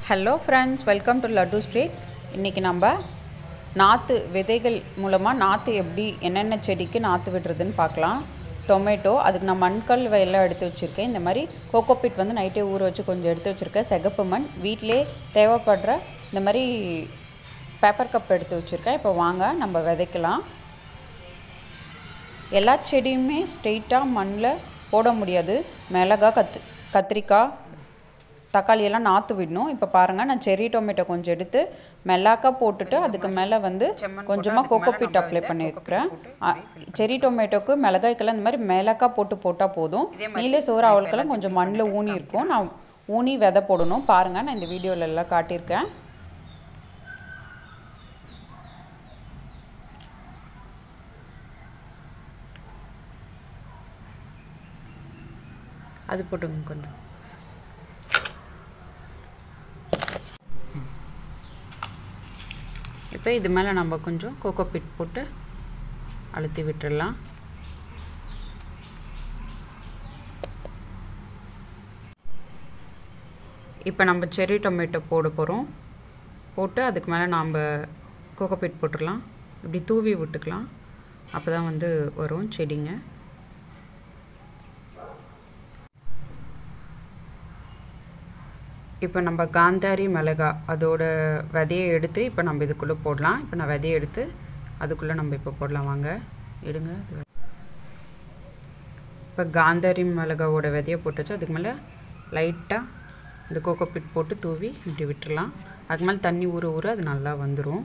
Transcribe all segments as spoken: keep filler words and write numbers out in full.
Hello friends, welcome to laddu street. இன்றைக்கி நம்ம நாற்று விதைகள் மூலமாக நாற்று எப்படி என்னென்ன செடிக்கு நாற்று விடுறதுன்னு பார்க்கலாம். டொமேட்டோ, அதுக்கு நான் மண்கல் எல்லாம் எடுத்து வச்சுருக்கேன். இந்த மாதிரி கோகோபிட் வந்து நைட்டே ஊற வச்சு கொஞ்சம் எடுத்து வச்சுருக்கேன். சிகப்பு மண், வீட்டிலே தேவைப்படுற இந்த மாதிரி பேப்பர் கப் எடுத்து வச்சுருக்கேன். இப்போ வாங்க நம்ம விதைக்கலாம். எல்லா செடியுமே ஸ்ட்ரெயிட்டாக மண்ணில் போட முடியாது. மிளகா, கத் கத்திரிக்காய், தக்காளியெல்லாம் நாற்று விடணும். இப்போ பாருங்கள், நான் செரி டொமேட்டோ கொஞ்சம் எடுத்து மெல்லாக்கா போட்டுட்டு அதுக்கு மேலே வந்து கொஞ்சமாக கோகோபிட் அப்ளை பண்ணியிருக்கிறேன். செரி டொமேட்டோக்கு மிளகாய்க்கெல்லாம் இந்த மாதிரி மேலாக்கா போட்டு போட்டால் போதும். நீலே சோறு அவளுக்கெல்லாம் கொஞ்சம் மண்ணில் ஊனி இருக்கும். நான் ஊனி விதை போடணும். பாருங்கள், நான் இந்த வீடியோவில் எல்லாம் காட்டியிருக்கேன். அது போட்டுங்க கொஞ்சம். இப்போ இது மேலே நம்ம கொஞ்சம் கோகோபிட் போட்டு அழுத்தி விட்டுடலாம். இப்போ நம்ம செரி டொமேட்டோ போட போகிறோம். போட்டு அதுக்கு மேலே நாம் கோகோபிட் போட்டுடலாம். இப்படி தூவி விட்டுக்கலாம். அப்போ தான் வந்து வரும் செடிங்க. இப்போ நம்ம காந்தாரி மிளகா அதோட விதையை எடுத்து இப்போ நம்ம இதுக்குள்ளே போடலாம். இப்போ நான் விதையை எடுத்து அதுக்குள்ளே நம்ம இப்போ போடலாம். வாங்க எடுங்க. இப்போ காந்தாரி மிளகாவோட விதையை போட்டுச்சு. அதுக்கு மேலே லைட்டாக இந்த கோகோபிட் போட்டு தூவி இப்படி விட்டுடலாம். அதுக்கு மேலே தண்ணி ஊற ஊற அது நல்லா வந்துடும்.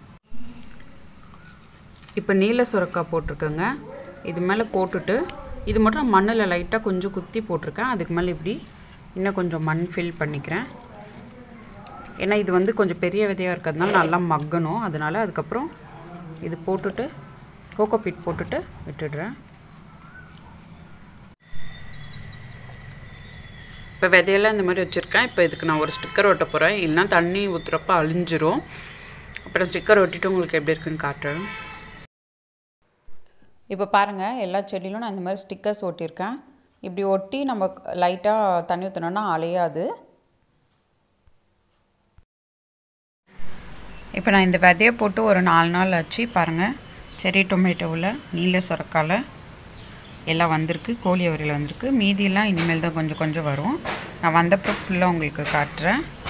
இப்போ நீல சுரக்காய் போட்டிருக்கேங்க. இது மேலே போட்டுட்டு இது மட்டும் நான் மண்ணில் லைட்டாக கொஞ்சம் குத்தி போட்டிருக்கேன். அதுக்கு மேலே இப்படி இன்னும் கொஞ்சம் மண் ஃபில் பண்ணிக்கிறேன். ஏன்னா இது வந்து கொஞ்சம் பெரிய விதையாக இருக்கிறதுனால நல்லா மக்கணும். அதனால் அதுக்கப்புறம் இது போட்டுட்டு கோகோபிட் போட்டுட்டு விட்டுடுறேன். இப்போ விதையெல்லாம் இந்த மாதிரி வச்சுருக்கேன். இப்போ இதுக்கு நான் ஒரு ஸ்டிக்கர் ஒட்ட போகிறேன். இல்லைனா தண்ணி ஊற்றுறப்ப அழிஞ்சிரும். அப்புறம் ஸ்டிக்கர் ஒட்டிட்டு உங்களுக்கு எப்படி இருக்குன்னு காட்டுறேன். இப்போ பாருங்கள், எல்லா செடியிலும் நான் இந்த மாதிரி ஸ்டிக்கர்ஸ் ஒட்டியிருக்கேன். இப்படி ஒட்டி நம்ம லைட்டாக தண்ணி ஊற்றினோன்னா அலையாது. இப்போ நான் இந்த விதையை போட்டு ஒரு நாலு நாள் ஆச்சு. பாருங்கள், செரி டொமேட்டோவில் நீல சுரக்கால எல்லாம் வந்திருக்கு. கோழி அவரையில் வந்திருக்கு. மீதியெல்லாம் இனிமேல் தான் கொஞ்சம் கொஞ்சம் வரும். நான் வந்தப்போ ஃபுல்லாக உங்களுக்கு காட்டுறேன்.